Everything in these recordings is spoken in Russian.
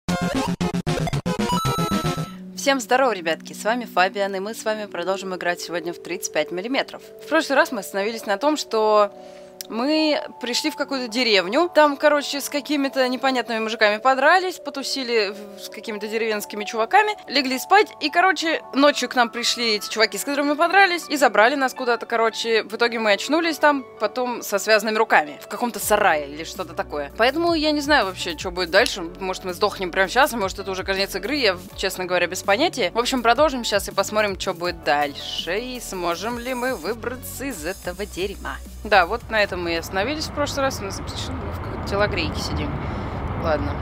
Всем здорово, ребятки, с вами Фабиан, и мы с вами продолжим играть сегодня в 35 мм. В прошлый раз мы остановились на том, что мы пришли в какую-то деревню. Там, короче, с какими-то непонятными мужиками подрались, потусили с какими-то деревенскими чуваками, легли спать. И, короче, ночью к нам пришли эти чуваки, с которыми мы подрались, и забрали нас куда-то, короче. В итоге мы очнулись там, потом со связанными руками. В каком-то сарае или что-то такое. Поэтому я не знаю вообще, что будет дальше. Может, мы сдохнем прямо сейчас, а может, это уже конец игры. Я, честно говоря, без понятия. В общем, продолжим сейчас и посмотрим, что будет дальше. И сможем ли мы выбраться из этого дерьма. Да, вот на этом мы и остановились в прошлый раз. Мы в какой-то телогрейке сидим. Ладно.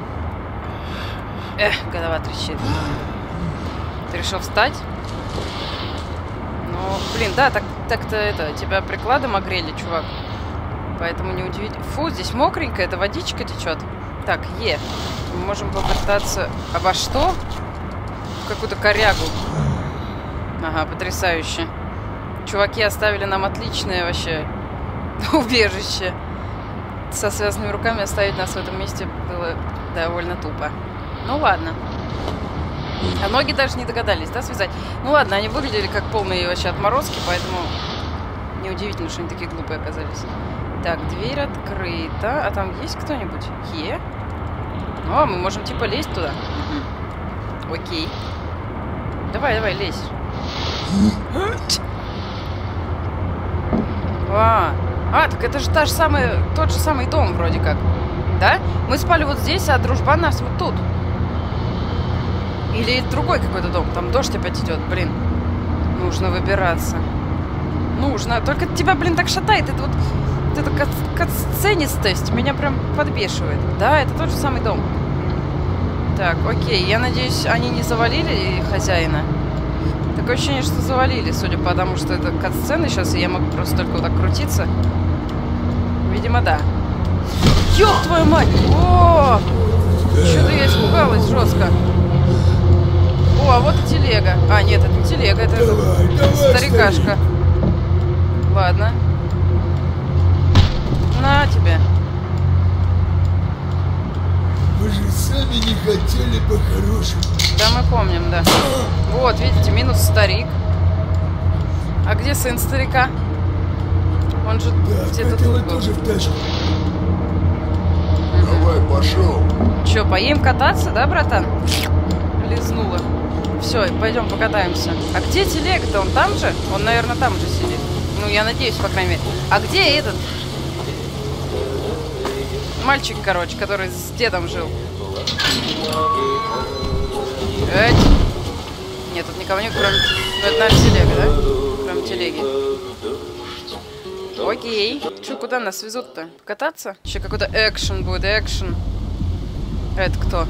Голова трещит. Ты решил встать? Ну, блин, да, так-то это, тебя прикладом огрели, чувак. Поэтому не удивительно. Фу, здесь мокренько, это водичка течет. Так, мы можем попытаться... Обо что? В какую-то корягу. Ага, потрясающе. Чуваки оставили нам отличное вообще убежище. Со связанными руками оставить нас в этом месте было довольно тупо. Ну ладно. А ноги даже не догадались, да, связать? Ну ладно, они выглядели как полные вообще отморозки, поэтому неудивительно, что они такие глупые оказались. Так, дверь открыта. А там есть кто-нибудь? О, мы можем типа лезть туда. Окей. Давай, лезь. Так это же тот же самый дом вроде как. Да? Мы спали вот здесь, а дружбан нас вот тут. Или другой какой-то дом. Там дождь опять идет, блин. Нужно выбираться. Нужно. Только тебя, блин, так шатает. Это вот эта катсценистость меня прям подбешивает. Да, это тот же самый дом. Так, окей. Я надеюсь, они не завалили хозяина. Такое ощущение, что завалили, судя по тому, что это катсцены сейчас, и я могу просто только вот так крутиться. Видимо, да. Ёб твою мать! О! Что-то я испугалась жестко. О, а вот и телега. А, нет, это не телега, это старикашка. Ладно. На тебе. Вы же сами не хотели по-хорошему. Да, мы помним, да. Вот, видите, минус старик. А где сын старика? Он же где-то тут был. Тоже в тачку. Давай, пошел. Че, поедем кататься, да, братан? Лизнула. Все, пойдем покатаемся. А где телега-то? Он там же? Он, наверное, там же сидит. Ну, я надеюсь, по крайней мере. А где этот? Мальчик, короче, который с дедом жил. Нет, тут никого нет, кроме... Ну, это, наверное, телега, да? Кроме телеги. Окей. Че, куда нас везут-то? Кататься? Еще какой-то экшен будет, экшен. Это кто?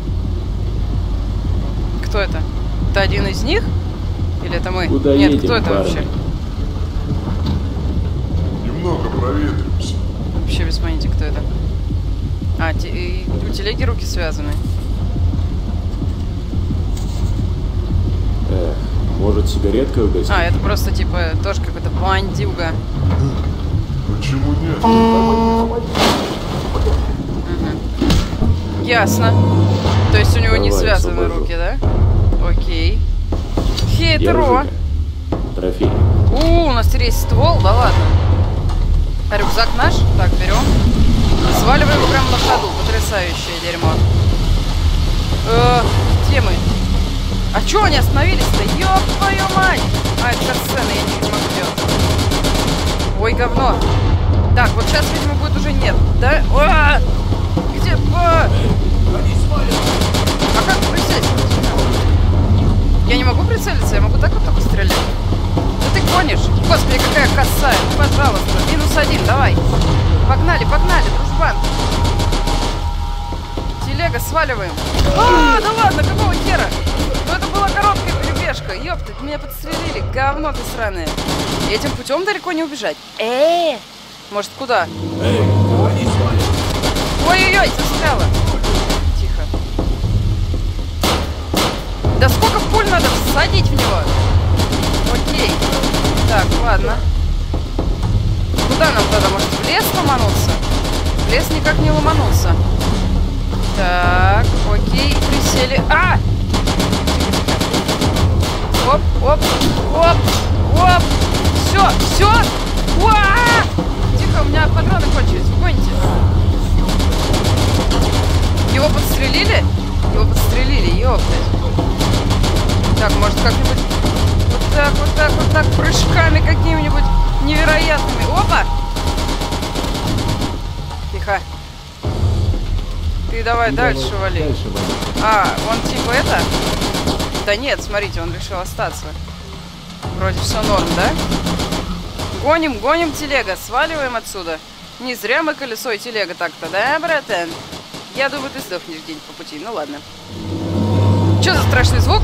Кто это? Это один из них? Или это мы? Куда Нет, едем, кто это парни? вообще? Немного проветримся. Вообще без понятия, кто это. А, у телеги руки связаны. Может, сигареткой угостить? А, это просто, типа, тоже какой-то бандюга. Почему нет? Ясно. То есть у него не Давай, связаны освобожу. руки, да? Окей. Хейтро. Трофей. У нас теперь есть ствол, да ладно. А рюкзак наш? Так, берем. Сваливаем прямо на ходу. Потрясающее дерьмо. Где мы? А чё они остановились-то? Ёб твою мать! А, это катсцена, я ничего не могу делать. Ой, говно. Так, вот сейчас, видимо, будет уже нет, да? Где? А как прицелиться? Я не могу прицелиться, я могу так вот только стрелять. Да ты гонишь? Господи, какая косая. Ну, пожалуйста. -1, давай. Погнали, дружбан. Телега, сваливаем. Да ладно, какого хера? Ну это была короткая перебежка. Ёпта, меня подстрелили. Говно ты сраное. Этим путем далеко не убежать. Может, куда? Ой-ой-ой, застряла. Тихо. Да сколько пуль надо всадить в него? Окей. Так, ладно. Куда нам тогда? Может, в лес ломануться? В лес никак не ломанулся. Так, окей, присели. А! Оп, оп, оп, оп. Все, все. Тихо, у меня патроны кончились. Гоните. Его подстрелили? Его подстрелили, ёптать. Так, может как-нибудь вот так, прыжками какими-нибудь невероятными. Опа! Тихо. Ты давай дальше вали. А, он типа это? Да нет, смотрите, он решил остаться. Вроде все норм, да? Гоним, гоним, телега. Сваливаем отсюда. Не зря мы колесо и телега так-то, да, братан? Я думаю, ты сдохнешь где-нибудь по пути. Ну ладно. Что за страшный звук?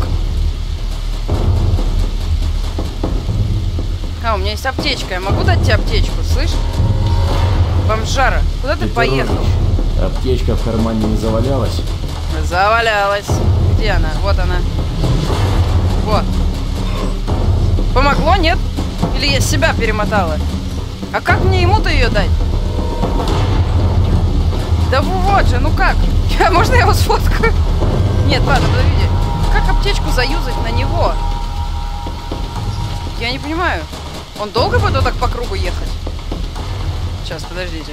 А, у меня есть аптечка. Я могу дать тебе аптечку, слышь? Бомжара, куда ты поехал? Аптечка в кармане не завалялась? Завалялась. Где она? Вот она. Вот. Помогло, нет? Или я себя перемотала? А как мне ему-то ее дать? Да вот же, ну как? Можно я его сфоткаю? Нет, ладно, подождите. Как аптечку заюзать на него? Я не понимаю. Он долго будет вот так по кругу ехать? Сейчас, подождите.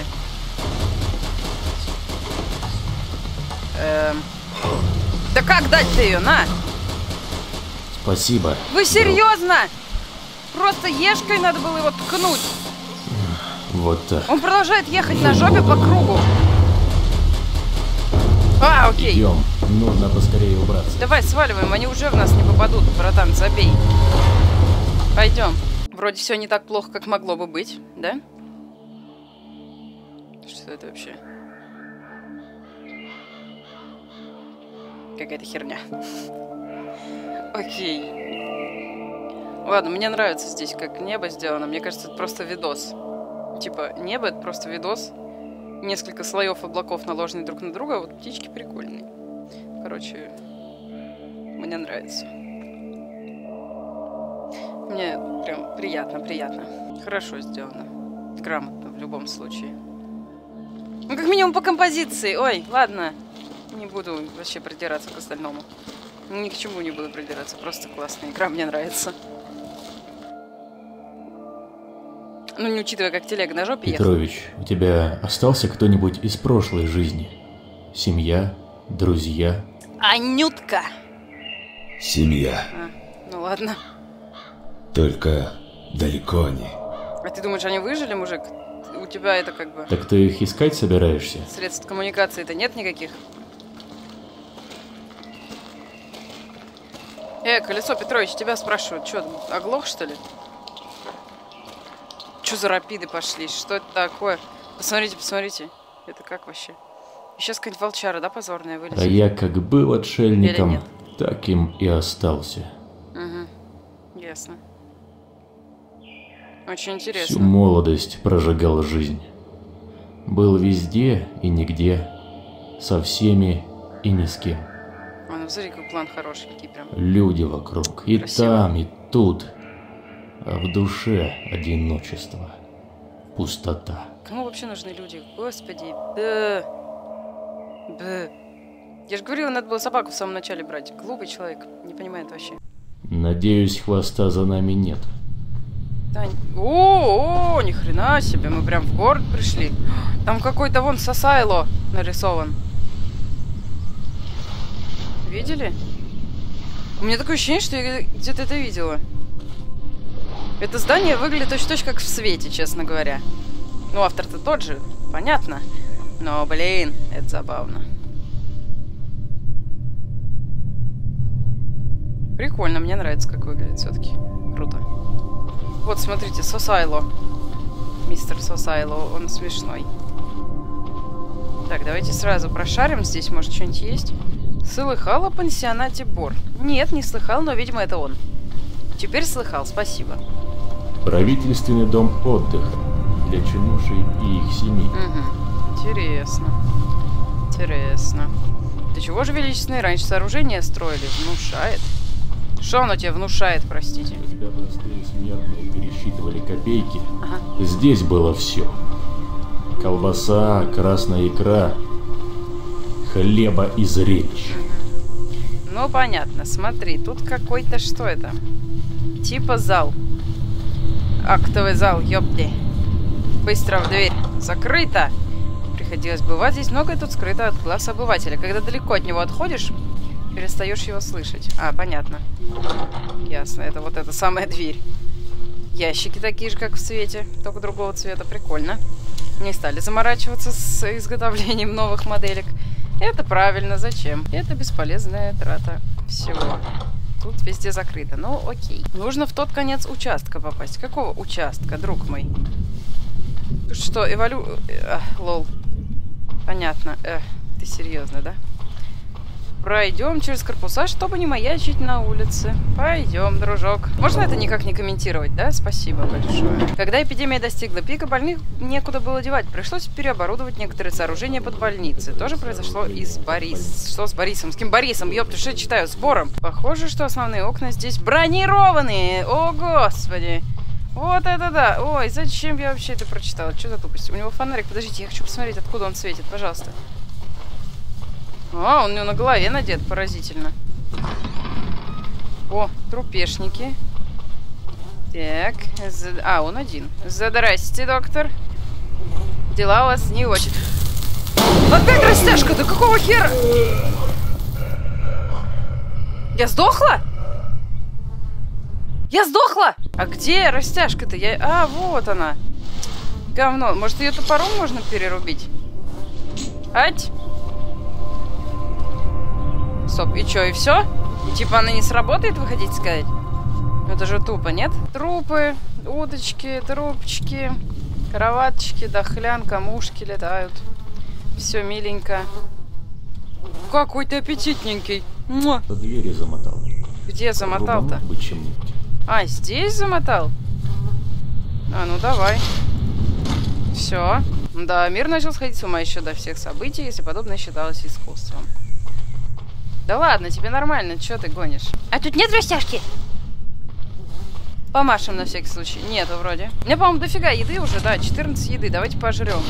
Да как дать-то ее? На! Спасибо. Вы серьезно? Просто ешкой надо было его ткнуть. Вот так. Он продолжает ехать на жопе по кругу. А, окей. Идем. Нужно поскорее убраться. Давай сваливаем, они уже в нас не попадут, братан, забей. Пойдем. Вроде все не так плохо, как могло бы быть, да? Что это вообще? Какая-то херня. Окей. Ладно, мне нравится здесь, как небо сделано. Мне кажется, это просто видос. Типа, небо — это просто видос. Несколько слоев облаков, наложенные друг на друга. А вот птички прикольные. Короче, мне нравится. Мне прям приятно. Хорошо сделано. Грамотно в любом случае. Ну, как минимум по композиции. Ой, ладно. Не буду вообще придираться к остальному. Ни к чему не буду придираться. Просто классная игра, мне нравится. Ну, не учитывая, как телега на жопе ехала. Петрович, у тебя остался кто-нибудь из прошлой жизни? Семья? Друзья? Анютка! Семья. Ну ладно. Только далеко не. А ты думаешь, они выжили, мужик? У тебя это как бы... Так ты их искать собираешься? Средств коммуникации-то нет никаких? Колесо Петрович, тебя спрашивают. Что, оглох, что ли? Что за рапиды пошли? Что это такое? Посмотрите, посмотрите. Это как вообще? И сейчас какая-нибудь волчара, да, позорная вылезет? А я как был отшельником, Или нет? так им и остался. Угу. Ясно. Очень интересно. Всю молодость прожигал жизнь. Был везде и нигде, со всеми и ни с кем. Ну смотри, какой план хорошенький прям. Люди вокруг, и Красиво. там, и тут. А в душе одиночество, пустота. Кому вообще нужны люди? Господи. Да. Я же говорила, надо было собаку в самом начале брать. Глупый человек. Не понимает вообще. Надеюсь, хвоста за нами нет. Да, о, ни хрена себе, мы прям в город пришли. Там какой-то вон Сосайло нарисован. Видели? У меня такое ощущение, что я где-то это видела. Это здание выглядит точно как в свете, честно говоря. Ну, автор-то тот же, понятно. Но, блин, это забавно. Прикольно, мне нравится, как выглядит все-таки. Круто. Вот, смотрите, Сосайло. Мистер Сосайло, он смешной. Так, давайте сразу прошарим. Здесь, может, что-нибудь есть? Слыхал о пансионате Бор? Нет, не слыхал, но, видимо, это он. Теперь слыхал, спасибо. Правительственный дом отдыха для чинушей и их семей. Угу. Интересно. Интересно. До чего же величественные раньше сооружения строили? Внушает. Что оно тебе внушает, простите? Когда простые смертные пересчитывали копейки, Ага. здесь было все. Колбаса, красная икра, хлеба и зрелищ. Ну, понятно. Смотри, тут какой-то... Что это? Типа зал. Актовый зал, ёпти. Быстро в дверь. Закрыто. Приходилось бывать здесь. Многое тут скрыто от глаз обывателя. Когда далеко от него отходишь, перестаешь его слышать. А, понятно. Ясно. Это вот эта самая дверь. Ящики такие же, как в свете, только другого цвета. Прикольно. Не стали заморачиваться с изготовлением новых моделек. Это правильно. Зачем? Это бесполезная трата всего. Тут везде закрыто. Ну, окей. Нужно в тот конец участка попасть. Какого участка, друг мой? Тут что, лол. Понятно. Ты серьезно, да? Пройдем через корпуса, чтобы не маячить на улице. Пойдем, дружок. Можно это никак не комментировать, да? Спасибо большое. Когда эпидемия достигла пика, больных некуда было девать. Пришлось переоборудовать некоторые сооружения под больницы. Тоже произошло и с Что с Борисом? С кем Борисом? Ёпта, что я читаю? С Бором. Похоже, что основные окна здесь бронированные. О, господи. Вот это да. Ой, зачем я вообще это прочитала? Что за тупость? У него фонарик. Подождите, я хочу посмотреть, откуда он светит. Пожалуйста. А, он у него на голове надет, поразительно. О, трупешники. Так, он один. Здрасте, доктор. Дела у вас не очень. Опять растяжка, да какого хера? Я сдохла? Я сдохла? А где растяжка-то? Вот она. Говно. Может, ее топором можно перерубить? Ать. Стоп, и чё, и все? И типа она не сработает, вы хотите сказать? Это же тупо, нет? Трупы, удочки, трубочки, кроваточки, дохлян, камушки летают. Все миленько. Какой ты аппетитненький. Муа. По двери замотал. Где замотал-то? А, здесь замотал? А, ну давай. Все. Да, мир начал сходить с ума еще до всех событий, если подобное считалось искусством. Да ладно, тебе нормально, чё ты гонишь? А тут нет растяжки? Помашем на всякий случай. Нету вроде. У меня, по-моему, дофига еды уже, да, 14 еды. Давайте пожрем.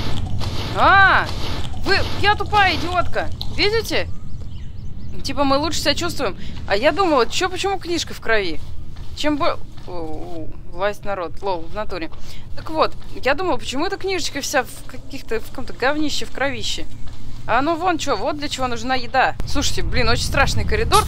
Я тупая идиотка. Видите? Типа мы лучше себя чувствуем. А я думала, почему книжка в крови? Чем больше... Власть народ, лол, в натуре. Так вот, я думала, почему эта книжечка вся в каком-то говнище, в кровище. А ну вон что, вот для чего нужна еда. Слушайте, блин, очень страшный коридор.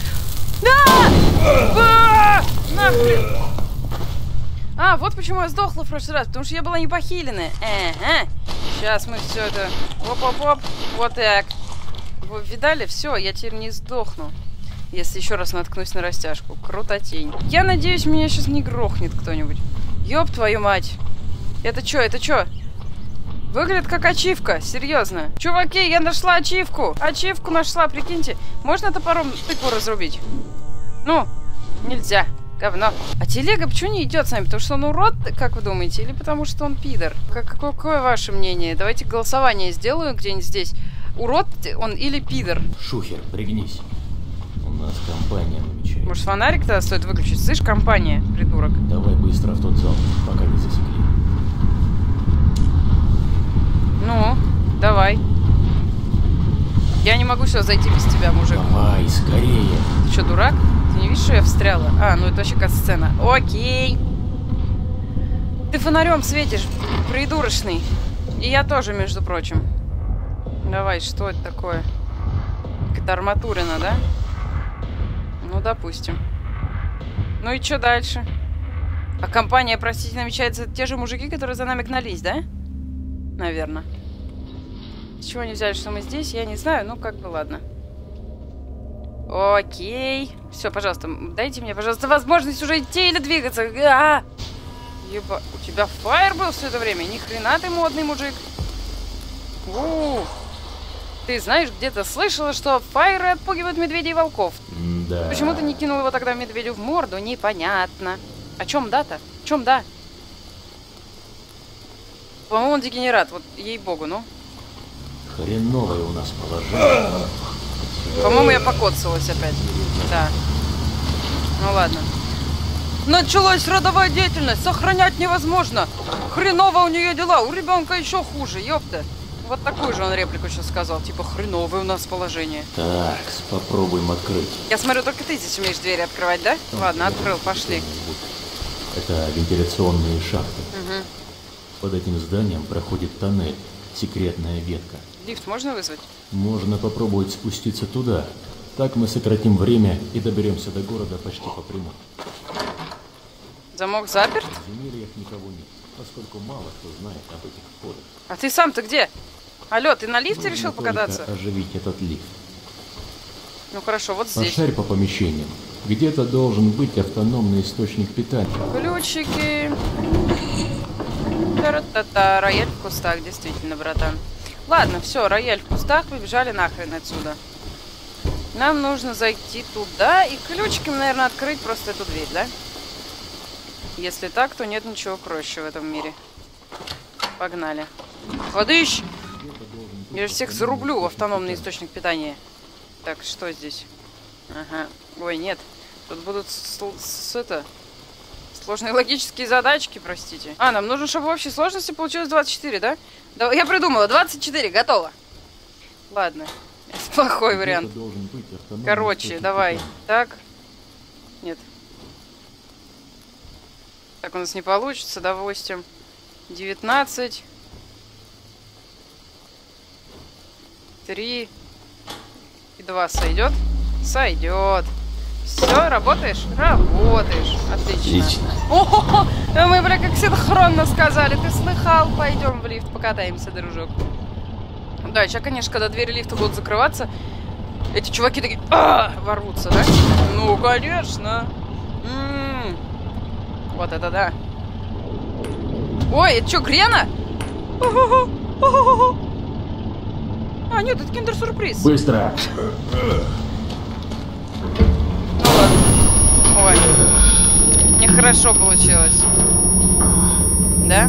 Нахрен. Вот почему я сдохла в прошлый раз, потому что я была не похиленная. Сейчас мы все это... Оп-оп-оп. Вот так. Вы видали? Все, я теперь не сдохну. Если еще раз наткнусь на растяжку. Крутотень. Я надеюсь, меня сейчас не грохнет кто-нибудь. Ёб твою мать. Это что? Выглядит как ачивка, серьезно. Чуваки, я нашла ачивку. Ачивку нашла, прикиньте. Можно топором тыкву разрубить? Ну, нельзя. Говно. А телега почему не идет с нами? Потому что он урод, как вы думаете? Или потому что он пидор? Какое ваше мнение? Давайте голосование сделаю где-нибудь здесь. Урод он или пидор? Шухер, пригнись. У нас компания намечается. Может, фонарик тогда стоит выключить? Слышь, компания, придурок. Давай быстро в тот зал, пока не засекли. Ну, давай. Я не могу сюда зайти без тебя, мужик. Давай, скорее. Ты что, дурак? Ты не видишь, что я встряла? Ну это вообще кат-сцена. Окей. Ты фонарем светишь, придурочный. И я тоже, между прочим. Давай, что это такое? Какая-то арматурина, да? Ну, допустим. Ну и что дальше? А компания, простите, намечается те же мужики, которые за нами гнались, да? Наверное. С чего они взяли, что мы здесь, я не знаю, ну как бы ладно. Окей. Все, пожалуйста, дайте мне, пожалуйста, возможность уже идти или двигаться. Еба, у тебя фаер был все это время? Ни хрена ты модный мужик. Ты знаешь, где-то слышала, что фаеры отпугивают медведей и волков. Да. Почему ты не кинул его тогда медведю в морду? Непонятно. О чем да-то? В чем да? По-моему, он дегенерат, вот ей-богу, ну. Хреновое у нас положение. По-моему, я покоцалась опять. Да. Ну ладно. Началась родовая деятельность, сохранять невозможно. Хреново у нее дела, у ребенка еще хуже, ёпта. Вот такую же он реплику сейчас сказал. Типа, хреновое у нас положение. Так, попробуем открыть. Я смотрю, только ты здесь умеешь двери открывать, да? Ладно, открыл, пошли. Это вентиляционные шахты. Угу. Под этим зданием проходит тоннель, секретная ветка. Лифт можно вызвать? Можно попробовать спуститься туда. Так мы сократим время и доберемся до города почти по прямой. Замок заперт? В подземельях никого нет, поскольку мало кто знает об этих входах. А ты сам-то где? Алло, ты на лифте Нужно решил только покататься? оживить этот лифт. Ну хорошо, вот здесь. Пошарь по помещениям. Где-то должен быть автономный источник питания. Ключики. Та-ра-та-та. Рояль в кустах, действительно, братан. Ладно, все, рояль в кустах, побежали нахрен отсюда. Нам нужно зайти туда и ключиком, наверное, открыть просто эту дверь, да? Если так, то нет ничего проще в этом мире. Погнали. Водыщ! Я же всех зарублю в автономный источник питания. Так, что здесь? Ага. Ой, нет. Тут будут сложные логические задачки, простите. А, нам нужно, чтобы в общей сложности получилось 24, да? Да, я придумала, 24, готово. Ладно. Это плохой вариант. Короче, давай. Так. Нет. Так у нас не получится, допустим. 19. 3. И 2 сойдет? Сойдет. Все, работаешь? Работаешь. Отлично. О, мы, бля, как синхронно сказали. Ты слыхал? Пойдем в лифт, покатаемся, дружок. Да, сейчас, конечно, когда двери лифта будут закрываться, эти чуваки такие ворвутся, да? Ну, конечно. Вот это да. Ой, это что, Грена? А, нет, это киндер-сюрприз. Быстро! Ой, нехорошо получилось. Да?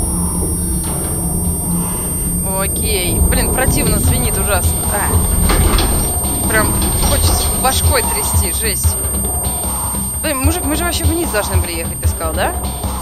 Окей. Блин, противно звенит ужасно. Прям хочется башкой трясти, жесть. Блин, мужик, мы же вообще вниз должны были ехать, ты сказал, да?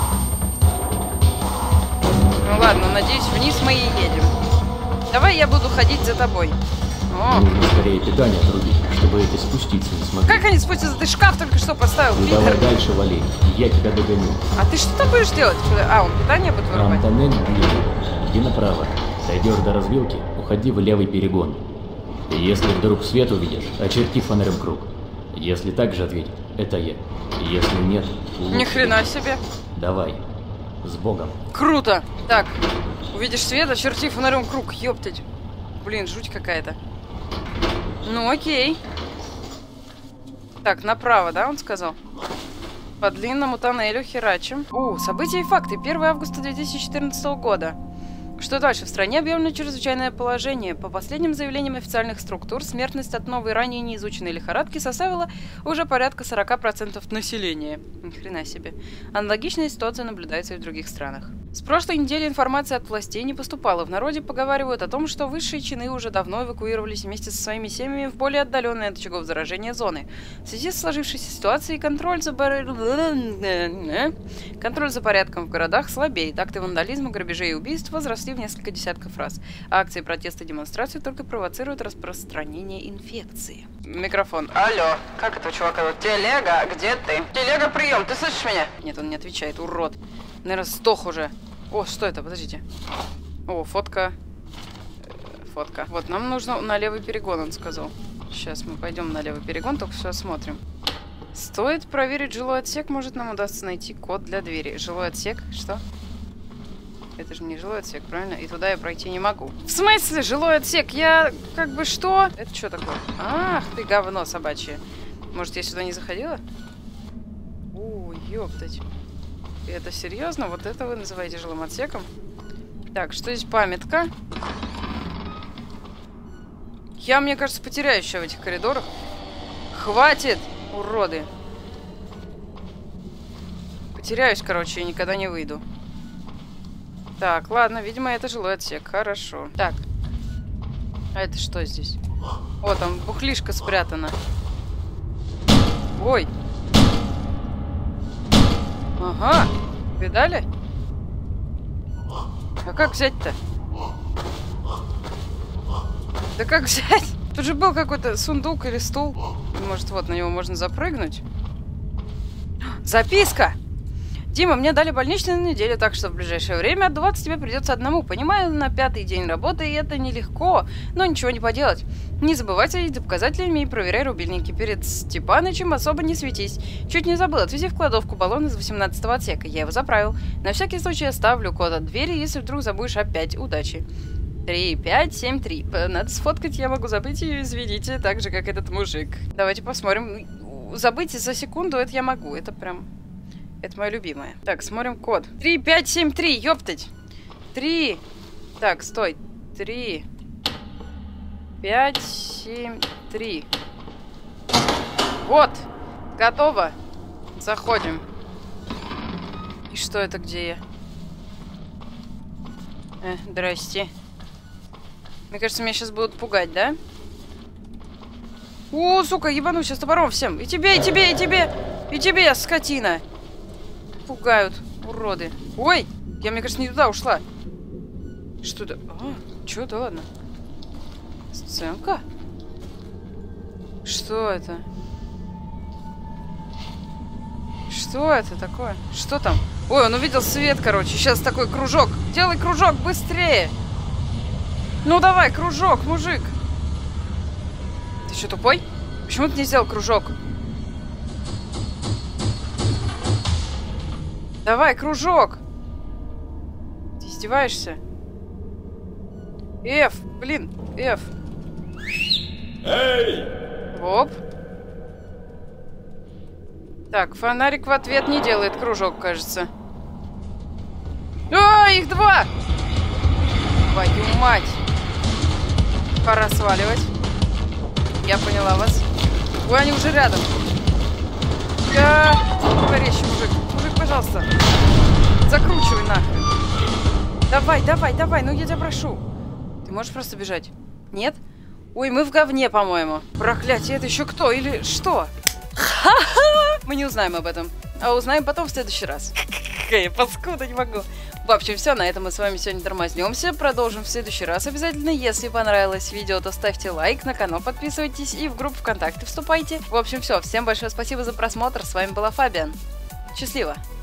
Ну ладно, надеюсь, вниз мы и едем. Давай я буду ходить за тобой. О. Нужно скорее питание отрубить, чтобы эти спуститься не смогли. Как они спустятся? Ты шкаф только что поставил. Ну давай дальше вали, я тебя догоню. А ты что там будешь делать? А, он питание будет вырубать? Там тоннель длинный. Иди направо. Дойдешь до развилки, уходи в левый перегон. И если вдруг свет увидишь, очерти фонарем круг. Если так же ответит, это я. Если нет... Ни хрена себе. Давай. С Богом. Круто. Так, увидишь свет, очерти фонарем круг. Ёптать. Блин, жуть какая-то. Ну, окей. Так, направо, да, он сказал? По длинному тоннелю херачим. События и факты. 1 августа 2014 года. Что дальше? В стране объявлено чрезвычайное положение. По последним заявлениям официальных структур, смертность от новой, ранее неизученной лихорадки составила уже порядка 40% населения. Ни хрена себе. Аналогичная ситуация наблюдается и в других странах. С прошлой недели информация от властей не поступала. В народе поговаривают о том, что высшие чины уже давно эвакуировались вместе со своими семьями в более отдаленные от очагов заражения зоны. В связи с сложившейся ситуацией контроль за порядком в городах слабеет. Акты вандализма, грабежей и убийств возросли в несколько десятков раз. А акции протеста и демонстрации только провоцируют распространение инфекции. Микрофон. Алло, как это, чувак? Телега, где ты? Телега, прием, ты слышишь меня? Нет, он не отвечает, урод. Наверное, сдох уже. О, что это? Подождите. О, фотка. Фотка. Вот, нам нужно на левый перегон, он сказал. Сейчас мы пойдем на левый перегон, только все осмотрим. Стоит проверить жилой отсек, может нам удастся найти код для двери. Жилой отсек? Что? Это же не жилой отсек, правильно? И туда я пройти не могу. В смысле жилой отсек? Я как бы что? Это что такое? Ах ты говно собачье. Может, я сюда не заходила? О, ёптать. Это серьезно? Вот это вы называете жилым отсеком? Так, что здесь памятка? Я, мне кажется, потеряю еще в этих коридорах. Хватит, уроды. Потеряюсь, короче, и никогда не выйду. Так, ладно, видимо, это жилой отсек. Хорошо. Так. А это что здесь? О, там бухлишка спрятана. Ой. Ага. Видали? А как взять-то? Да как взять? Тут же был какой-то сундук или стул. Может, вот на него можно запрыгнуть. Записка! Дима, мне дали больничный на неделю, так что в ближайшее время отдуваться тебе придется одному. Понимаю, на 5-й день работы, и это нелегко, но ничего не поделать. Не забывай следить за показателями и проверяй рубильники. Перед Степанычем особо не светись. Чуть не забыл, отвези в кладовку баллон из 18-го отсека. Я его заправил. На всякий случай оставлю код от двери, если вдруг забудешь опять. Удачи. 3, 5, 7, 3. Надо сфоткать, я могу забыть ее, извините, так же, как этот мужик. Давайте посмотрим. Забыть за секунду, это я могу, это прям... Это мое любимое. Так, смотрим код. 3, 5, 7, 3, ёптать. 3. Так, стой. 3, 5, 7, 3. Вот. Готово. Заходим. И что это, где я? Здрасте. Мне кажется, меня сейчас будут пугать, да? О, сука, ебану сейчас топором всем. И тебе, и тебе, и тебе. И тебе, скотина. Пугают, уроды. Ой, я, мне кажется, не туда ушла. Что это? А, чё, да ладно. Сценка? Что это? Что это такое? Что там? Ой, он увидел свет, короче. Сейчас такой кружок. Делай кружок, быстрее. Ну давай, кружок, мужик. Ты что, тупой? Почему ты не сделал кружок? Давай, кружок! Ты издеваешься? F, блин, F. Эй! Оп. Так, фонарик в ответ не делает кружок, кажется. А, их 2! Твою мать! Пора сваливать. Я поняла вас. Ой, они уже рядом. Говорящий мужик. Мужик, пожалуйста. Закручивай нахрен. Давай, давай, давай, ну я тебя прошу. Ты можешь просто бежать? Нет? Ой, мы в говне, по-моему. Проклятие, это еще кто? Или что? Ха-ха! Мы не узнаем об этом. А узнаем потом в следующий раз. Какая паскуда, не могу. В общем, все, на этом мы с вами сегодня тормознемся. Продолжим в следующий раз обязательно. Если понравилось видео, то ставьте лайк, на канал подписывайтесь и в группу ВКонтакте вступайте. В общем, все. Всем большое спасибо за просмотр. С вами была Фабиан. Счастливо!